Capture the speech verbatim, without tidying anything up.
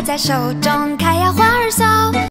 在手中，开呀花儿笑。